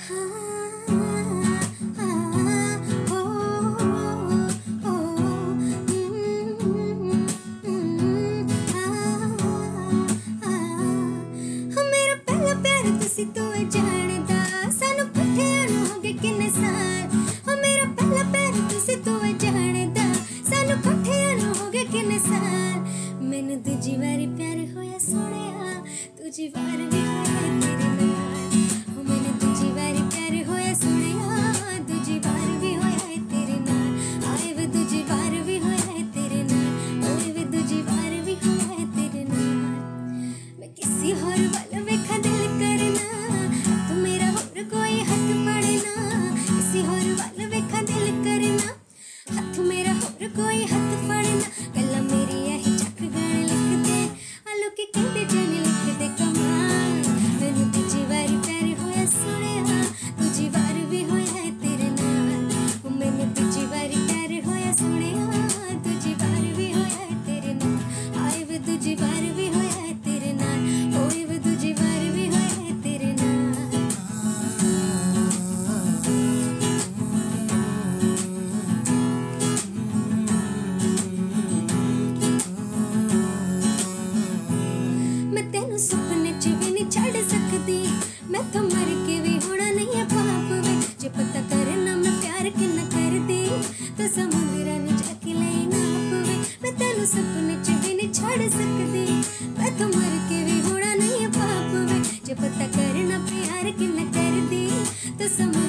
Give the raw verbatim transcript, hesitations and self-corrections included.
मैनू दूजी वारी प्यार होया सोहणिया, दूजी वार भी होया तेरे नाल। हो मैनू दूजी वारी प्यार होया सोहणिया, दूजी वार भी होया तेरे नाल। आए वे दूजी वार भी होया तेरे नाल, ओए वे दूजी वार भी होया तेरे नाल। मैं किसी होर वाल वेखा दिल करना, तू मेरा होर कोई हथ पड़ना। किसी होर वाल वेखा दिल करना, हथ मेरा होर कोई हथ पड़ना। गल्लां मेरी यही चक गाने लिखदे, आलू की कहंदे जाने लिखदे कमाल। मैनू दूजी वारी प्यार होया सोहणिया, दूजी वार भी होया तेरे नाल। ओ मैनू दूजी वारी प्यार होया सोहणिया, दूजी वार भी होया तेरे नाल। आए वे दूजी वार भी होया तेरे नाल, ओए वे दूजी वार भी होया तेरे नाल। मैं तेनू सुपने च भी नहीं छड़ सकदी, मैं तो मर के भी होना नहीं है पाप वे। जे पता करना मैं प्यार किन्ना करदी, तो समुंदरा नु जाके ले नाप वे। मैं तेनू सुपने च भी नहीं छड़ सकदी, मैं तो मर के भी होना नहीं है पाप वे। जे पता करना प्यार किन्ना करदी, तो समुंदरा